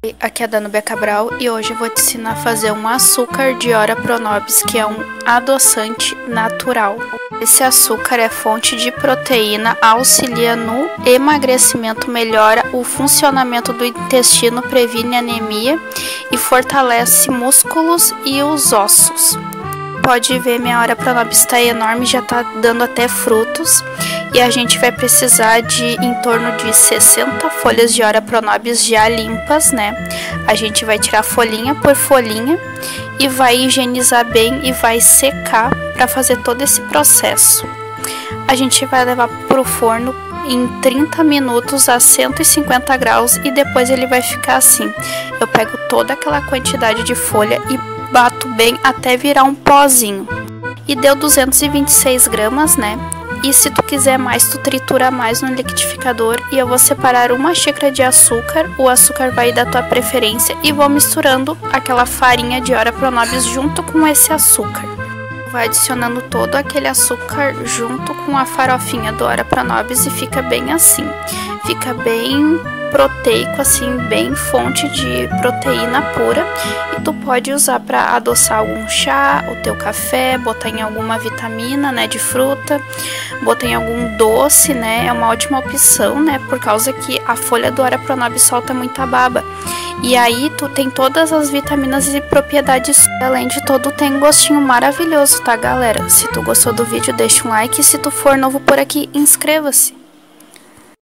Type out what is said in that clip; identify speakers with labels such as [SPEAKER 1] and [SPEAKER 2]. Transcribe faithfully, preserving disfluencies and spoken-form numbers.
[SPEAKER 1] Aqui é a Danúbia Cabral e hoje eu vou te ensinar a fazer um açúcar de Ora Pronobis, que é um adoçante natural. Esse açúcar é fonte de proteína, auxilia no emagrecimento, melhora o funcionamento do intestino, previne anemia e fortalece músculos e os ossos. Pode ver, minha Ora Pronobis está enorme, já está dando até frutos. E a gente vai precisar de em torno de sessenta folhas de Ora Pronobis já limpas, né? A gente vai tirar folhinha por folhinha e vai higienizar bem e vai secar para fazer todo esse processo. A gente vai levar para o forno em trinta minutos a cento e cinquenta graus e depois ele vai ficar assim. Eu pego toda aquela quantidade de folha e bato bem até virar um pozinho. E deu duzentos e vinte e seis gramas, né? E se tu quiser mais, tu tritura mais no liquidificador e eu vou separar uma xícara de açúcar, o açúcar vai da tua preferência e vou misturando aquela farinha de Ora Pronobis junto com esse açúcar. Vai adicionando todo aquele açúcar junto com a farofinha do Ora Pronobis e fica bem assim, fica bem proteico, assim, bem fonte de proteína pura, e tu pode usar para adoçar algum chá, o teu café, botar em alguma vitamina, né, de fruta, botar em algum doce, né, é uma ótima opção, né, por causa que a folha do Ora Pronobis solta muita baba, e aí tu tem todas as vitaminas e propriedades, além de tudo tem um gostinho maravilhoso, tá, galera? Se tu gostou do vídeo, deixa um like, e se tu for novo por aqui, inscreva-se!